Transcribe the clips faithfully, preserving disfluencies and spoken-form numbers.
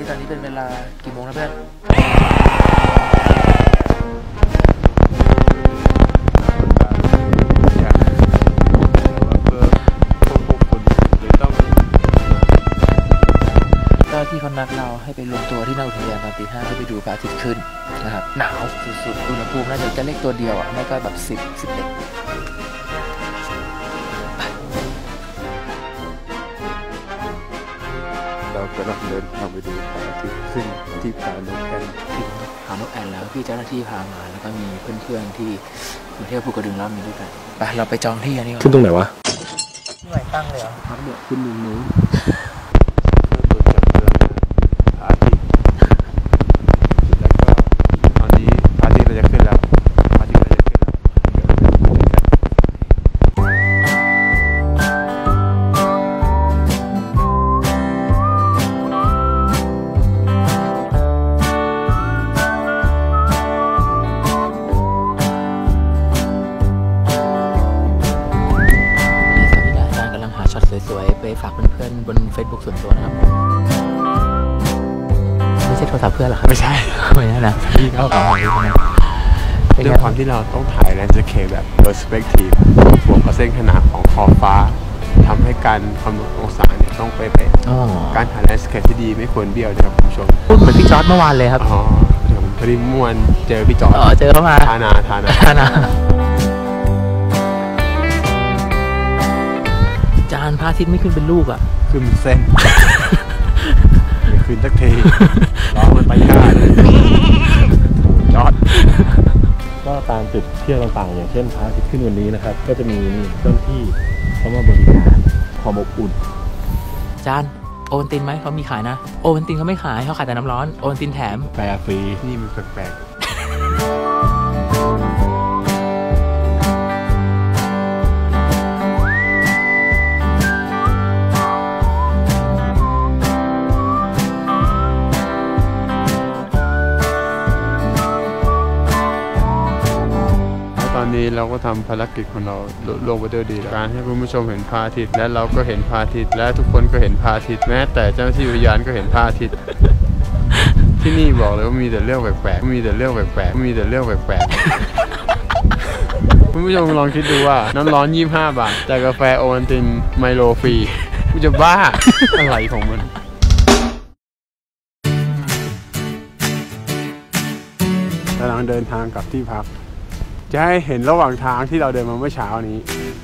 ตอนนี้เป็นเวลากี่โมงแล้วเพื่อนที่เขานัดเราให้ไปรวมตัวที่หน้าอุทยานตอนตีห้าเพื่อไปดูพระอาทิตย์ขึ้นนะครับหนาวสุดๆอุณหภูมิน่าจะจะเลขตัวเดียวอ่ะไม่ก็แบบสิบ สิบเอ็ดเรากำลังเดินทางไปดูพระอาทิตย์ขึ้นที่ผานกแอ่นผานกแอ่นแล้วพี่เจ้าหน้าที่พามาแล้วก็มีเพื่อนๆที่มาเที่ยวภูกระดึงรอบนี้ด้วยกันไปเราไปจองที่กันนี่ก่อนขึ้นตรงไหนวะที่ไหนตั้งเลยเหรอครับเดี๋ยวขึ้นมุมนู้นสวยๆไปฝากเพื่อนๆบน Facebook ส่วนตัวนะครับไม่ใช่โทรศัพท์เพื่อนหรอครับไม่ใช่ไม่ใช่นะพี่เขาเอาไปด้วยความที่เราต้องถ่ายแลนด์สเคปแบบ perspective บวกกับเส้นขนานของขอบฟ้าทำให้การคำนวณองศาเนี่ยต้องเป๊ะๆการถ่ายแลนด์สเคปที่ดีไม่ควรเบี้ยวนะครับคุณผู้ชมพูดเหมือนพี่จอร์ดเมื่อวานเลยครับอ๋อพอดีเมื่อวานเจอพี่จอร์ดอ๋อเจอเขามาทานาทานาทานาจานพระอาทิตย์ไม่ขึ้นเป็นลูกอ่ะขึ้นเป็นเส้นไม่ขึ้นสักทีร้องมันไปยากเลยจอดก็ตามจุดเที่ยวต่างๆอย่างเช่นพระอาทิตย์ขึ้นวันนี้นะครับก็จะมีนี่เจ้าหน้าที่เขามาบริการความอบอุ่นจานโอวัลตินไหมเขามีขายนะโอวัลตินเขาไม่ขายเขาขายแต่น้ำร้อนโอวัลตินแถมแปรฟรีนี่มันแปลกตอนนี้เราก็ทำภารกิจของเราลงไปด้วยดีการให้คุณผู้ชมเห็นพระอาทิตย์และเราก็เห็นพระอาทิตย์และทุกคนก็เห็นพระอาทิตย์แม้แต่เจ้าหน้าที่อุทยานก็เห็นพระอาทิตย์ที่นี่บอกเลยว่ามีแต่เรื่องแปลกๆมีแต่เรื่องแปลกๆมีแต่เรื่องแปลกๆคุณผู้ชมลองคิดดูว่าน้ำร้อนยี่สิบห้าบาทแต่กาแฟโอวัลตินไมโลฟรีกูจะบ้าอะไรของมันกำลังเดินทางกลับที่พักจะให้เห็นระหว่างทางที่เราเดินมาเมื่อเช้านี้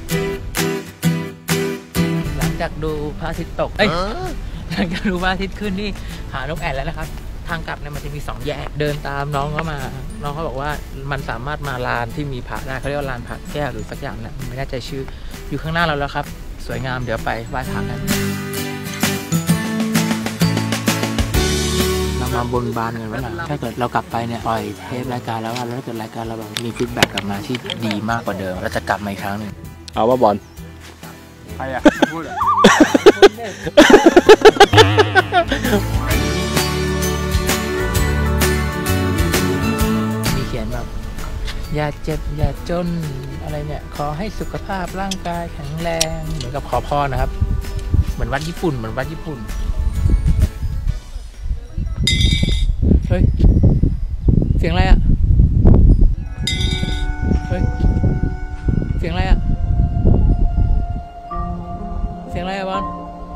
หลังจากดูพระอาทิตย์ตกเอ้ยหลังจากดูพระอาทิตย์ขึ้นนี่หานกแอ่นแล้วนะครับทางกลับเนี่ยมันจะมีสองแยกเดินตามน้องเขามาน้องเขาบอกว่ามันสามารถมาลานที่มีพระได้เขาเรียกว่าลานพระแก้วหรือสักอย่างแหละไม่แน่ใจชื่ออยู่ข้างหน้าเราแล้วครับสวยงามเดี๋ยวไปไหว้พระกันมาบนบานกันไว้หน่อยถ้าเกิดเรากลับไปเนี่ยปล่อยเทปรายการแล้วว่าแล้วถ้าเกิดรายการเราแบบมีฟีดแบ็กกลับมาที่ดีมากกว่าเดิมเราจะกลับมาอีกครั้งหนึ่งเอาว่าบอลใครอะพูดอะมีเขียนแบบอย่าเจ็บอย่าจนอะไรเนี่ยขอให้สุขภาพร่างกายแข็งแรงเหมือนกับขอพรนะครับเหมือนวัดญี่ปุ่นเหมือนวัดญี่ปุ่นเฮ้ยเสียงอะไรอ่ะเฮ้ยเสียงอะไรอ่ะเสียงอะไรอ่ะบอล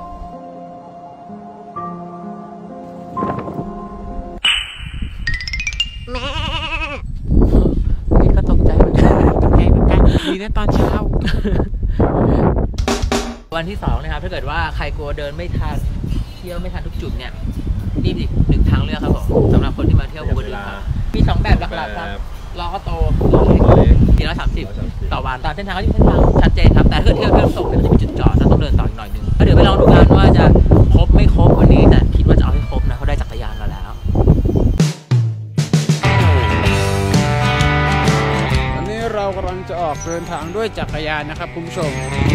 แม่นี่ก็ตกใจเหมือนกันตกใจเหมือนกันดีนะตอนเช้าวันที่สองนะครับถ้าเกิดว่าใครกลัวเดินไม่ทันเที่ยวไม่ทันทุกจุดเนี่ยนี่อีกหนึ่งทางเลือกครับผมสำหรับคนที่มาเที่ยวภูกระดึงมีสองแบบหลักๆครับล้อโตล้อเล็กสี่ร้อยสามสิบต่อวันตามเส้นทางก็จะเส้นทางชัดเจนครับแต่ถ้าเกิดเที่ยวเที่ยวส่งเนี่ยจะมีจุดจอดแล้วต้องเดินต่ออีกหน่อยนึงก็เดี๋ยวไปลองดูกันว่าจะครบไม่ครบวันนี้แต่คิดว่าจะเอาให้ครบนะเขาได้จักรยานมาแล้ววันนี้เรากำลังจะออกเดินทางด้วยจักรยานนะครับคุณผู้ชม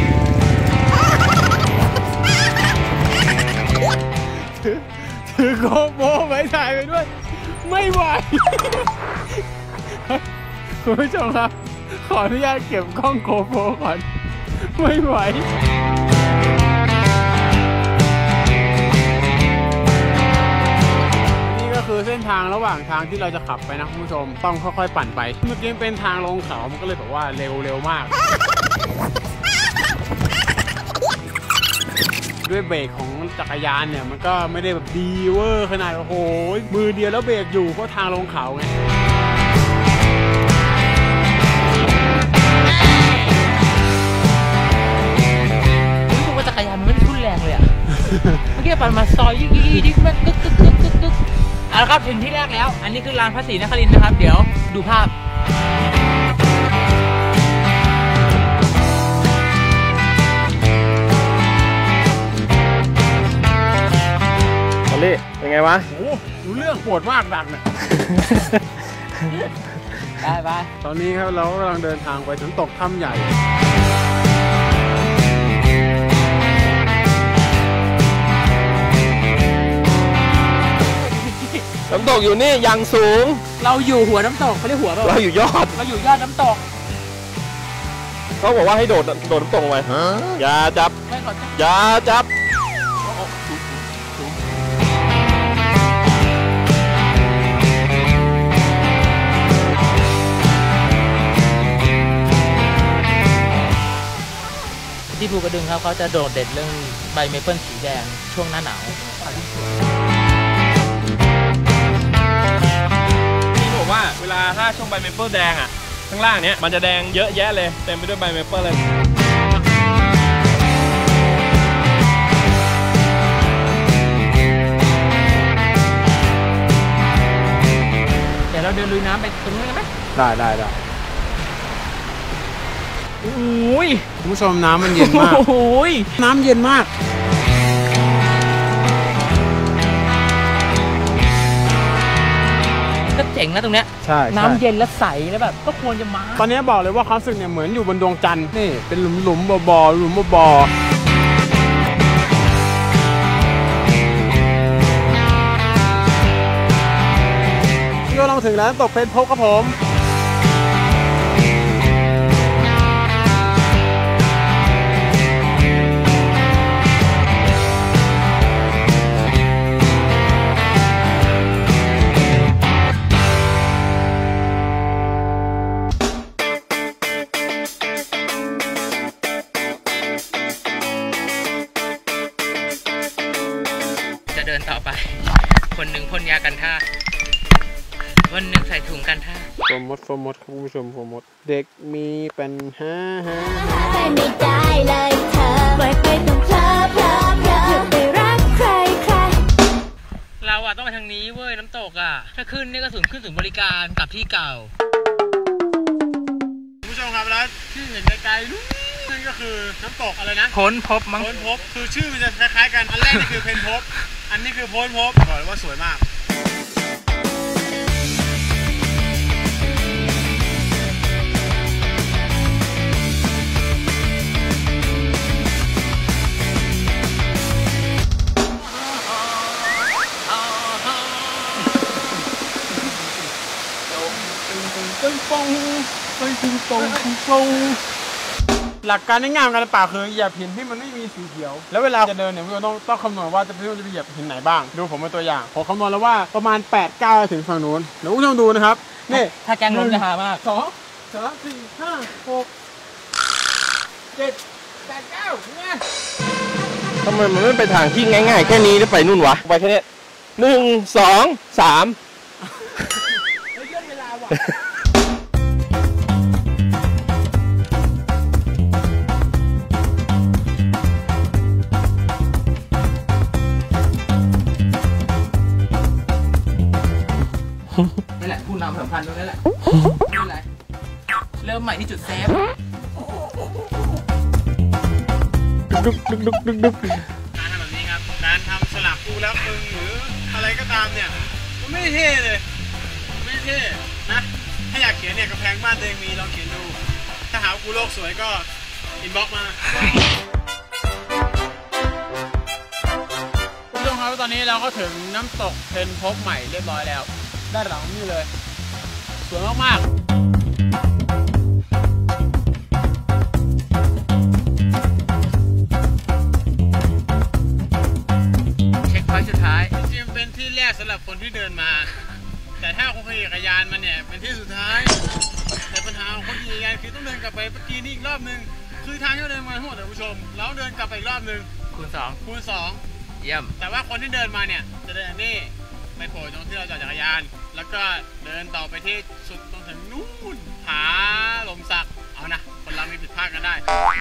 ถือโกโบไว้ถ่ายไปด้วยไม่ไหวคุณผู้ชมครับขออนุญาตเก็บกล้องโกโบก่อนไม่ไหวระหว่างทางที่เราจะขับไปนะคุณผู้ชมต้องค่อยๆปั่นไปเมื่อกี้เป็นทางลงเขามันก็เลยแบบว่าเร็วเร็วมากด้วยเบรกของจักรยานเนี่ยมันก็ไม่ได้แบบดีเวอร์ขนาดโอ้โหมือเดียวแล้วเบรกอยู่เพราะทางลงเขาไงรู้สึกว่าจักรยานมันไม่ได้ทุ่นแรงเลยอะ เมื่อกี้ปั่นมาซอยยิ่งยิ่งยิ่งมันกึกกึกกึกกึกกึกเอาละครับถึงที่แรกแล้วอันนี้คือลานพระศรีนครินทร์นะครับเดี๋ยวดูภาพเป็นไงวะโอ้รู้เรื่องปวดมากดักเนี่ยได้ไปตอนนี้ครับเรากำลังเดินทางไปถึงตกถ้ำใหญ่น้ำตกอยู่นี่ยังสูงเราอยู่หัวน้ำตกเขาเรียกหัวเราอยู่ยอดเราอยู่ยอดน้ำตกเขาบอกว่าให้โดดโดดน้ำตกลงไปอย่าจับอย่าจับที่ภูกระดึงครับเขาจะโดดเด่นเรื่องใบเมเปิลสีแดงช่วงหน้าหนาวที่บอกว่าเวลาถ้าช่วงใบเมเปิลแดงอ่ะข้างล่างเนี้ยมันจะแดงเยอะแยะเลยเต็มไปด้วยใบเมเปิลเลยเดี๋ยวเราเดินลุยน้ำไปตรงนี้กันไหมได้ได้ได้โอ้ยคุณผู้ชมน้ำมันเย็นมากโอ้ยน้ำเย็นมากก็เจ๋งนะตรงเนี้ยใช่น้ำเย็นและใสแล้วแบบก็ควรจะมาตอนนี้บอกเลยว่าความรู้สึกเนี่ยเหมือนอยู่บนดวงจันทร์นี่เป็นหลุมหลุมบ่อบ่อหลุมบ่อบ่อเราลงถึงแล้วตกเพนพบครับผมเดินต่อไปคนหนึ่งพ่นยากันท่าคนหนึ่งใส่ถุงกันท่าโฟมดโฟมดคุณผู้ชมโฟมดเด็กมีปัญหาไม่ได้เลยเธอปล่อยไปต้องเพลอเพลอเพลออย่าไปรักใครใครเราอะต้องไปทางนี้เว้ยน้ำตกอะถ้าขึ้นนี่ก็ศูนย์ขึ้นศูนย์บริการกลับที่เก่าคุณผู้ชมครับแล้วที่เห็นไกลๆนั่นก็คือน้ำตกอะไรนะพ้นพบมั้งพ้นพบคือชื่อมันจะคล้ายๆกันอันแรกนี่คือเพนพบอันนี้คือพ้นพบบอกเลยว่าสวยมากหลักการง่ายๆของการป่าคือเหยียบหินที่มันไม่มีสีเขียวแล้วเวลาจะเดินเนี่ยพี่ต้องต้องคำนวณว่าจะพี่จะไปเหยียบหินไหนบ้างดูผมเป็นตัวอย่างผมคำนวณแล้วว่าประมาณแปด เก้าถึงฝั่งนู้นเดี๋ยวคุณผู้ชมดูนะครับนี่ถ้าแกงล้มจะหามากสองสามสี่ห้าหกเจ็ดแปดเก้าเนี่ยทำไมมันไม่ไปทางที่ง่ายๆแค่นี้แล้วไปนู่นวะไปแค่นี้หนึ่งสองสามเรื่องเวลาว่ะนี่แหละผู้นำสำคัญตรงนี้แหละนี่แหละเริ่มใหม่ที่จุดเซฟดุกดุกดุกดุกดุกการทำแบบนี้ครับการทำสลักกูแล้วมึงหรืออะไรก็ตามเนี่ยมันไม่เท่เลยไม่เท่นะถ้าอยากเขียนเนี่ยกำแพงบ้านตัวเองมีลองเขียนดูถ้าหากูโลกสวยก็อินบ็อกซ์มาคุณผู้ชมครับตอนนี้เราก็ถึงน้ำตกเพนพบใหม่เรียบร้อยแล้วด้านหลังนี่เลยสวยมากๆเช็คพอยต์สุดท้ายจริงๆเป็นที่แรกสำหรับคนที่เดินมาแต่ถ้าคนขี่จักรยานมันเนี่ยเป็นที่สุดท้ายแต่ปัญหาของคนขี่จักรยานคือต้องเดินกลับไปเมื่อกี้นี่อีกรอบนึงคือทางที่เราเดินมาทั้งหมดท่านผู้ชมแล้วเดินกลับไปอีกรอบนึงคูณสองคูณสองเยี่ยมแต่ว่าคนที่เดินมาเนี่ยจะเดินนี่ไปโผล่ตรงที่เราจอดจักรยานแล้วก็เดินต่อไปที่สุดตรงถึงนู่นผาลมสักเอานะคนเรามีผิดพลาดกันได้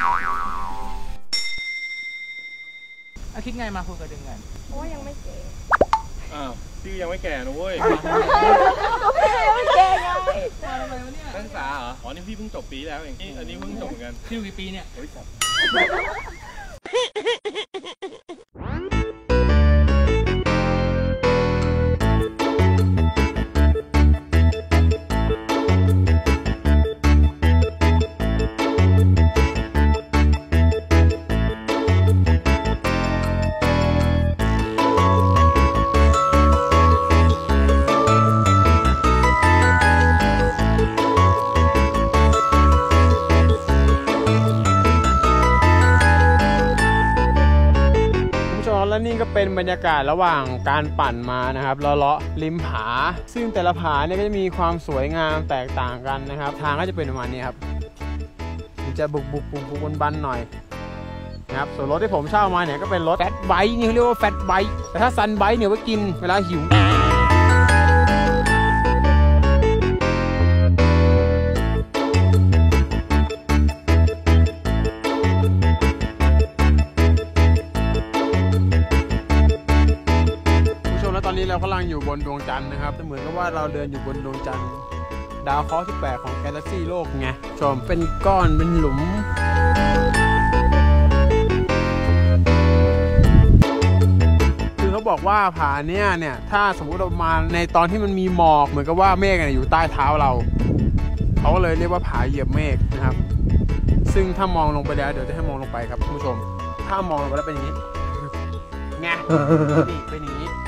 อาคิดไงมาคุยกับดึงกันเพราะว่ายังไม่เก๋อ้าวพี่ยังไม่แก่นะเว้ยยังไม่เก๋ไงมาทำไมวะเนี่ยนักศึกษาเหรออ๋อนี่พี่เพิ่งจบปีแล้วเองนี่อันนี้เพิ่งจบเหมือนกันพี่อยู่กี่ปีเนี่ยโอ้ยสับและนี่ก็เป็นบรรยากาศระหว่างการปั่นมานะครับเลาะๆริมผาซึ่งแต่ละผาเนี่ยก็จะมีความสวยงามแตกต่างกันนะครับทางก็จะเป็นประมาณนี้ครับมันจะบุกบุกบุกบุกบันๆหน่อยนะครับส่วนรถที่ผมเช่ามาเนี่ยก็เป็นรถแฟตไบค์นี่เขาเรียกว่าแฟตไบค์แต่ถ้าซันไบค์เนี่ยไว้กินเวลาหิวตอนนี้เรากำลังอยู่บนดวงจันทร์นะครับเหมือนกับว่าเราเดินอยู่บนดวงจันทร์ดาวเคราะห์ที่แปลกของกาแล็กซี่โลกไงชมเป็นก้อนเป็นหลุมคือเขาบอกว่าผาเนี้ยเนี่ยถ้าสมมติเรามาในตอนที่มันมีหมอกเหมือนกับว่าเมฆอยู่ใต้เท้าเราเขาก็เลยเรียกว่าผาเหยียบเมฆนะครับซึ่งถ้ามองลงไปแล้วเดี๋ยวจะให้มองลงไปครับคุณผู้ชมถ้ามองลงไปแล้วเป็นอย่างนี้ไงนี่เป็นอย่างนี้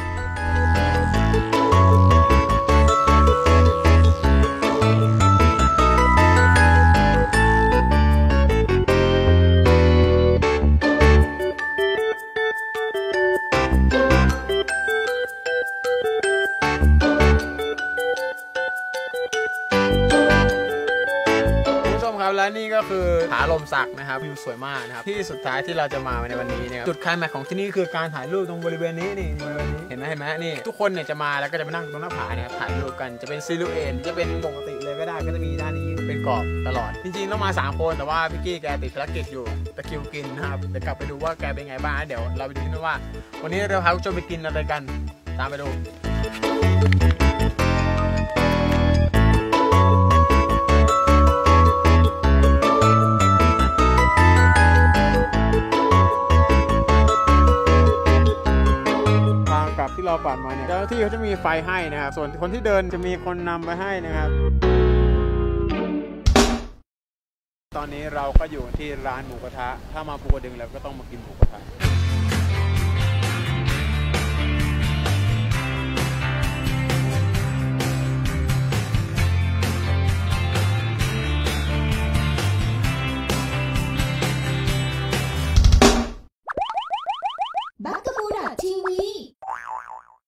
และนี่ก็คือผาลมสักนะครับวิวสวยมากนะครับที่สุดท้ายที่เราจะมาในวันนี้เนี่ยจุดไคลแม็กซ์ของที่นี่คือการถ่ายรูปตรงบริเวณนี้นี่บริเวณนี้เห็นไหมเห็นไหมนี่ทุกคนเนี่ยจะมาแล้วก็จะไปนั่งตรงหน้าผาเนี่ยถ่ายรูปกันจะเป็นซิลูเอทจะเป็นปกติเลยก็ได้ก็จะมีด้านนี้เป็นกรอบตลอดจริงๆต้องมาสามคนแต่ว่าพี่กี้แกติดภารกิจอยู่ตะคิวกินนะครับเดี๋ยวกลับไปดูว่าแกเป็นไงบ้างเดี๋ยวเราไปดูกันว่าวันนี้เราพาคุณผู้ชมไปกินอะไรกันตามไปดูที่เราปั่นมาเนี่ยเจ้าหน้าที่เขาจะมีไฟให้นะครับส่วนคนที่เดินจะมีคนนำไปให้นะครับตอนนี้เราก็อยู่ที่ร้านหมูกระทะถ้ามาภูกระดึงแล้วก็ต้องมากินหมูกระทะ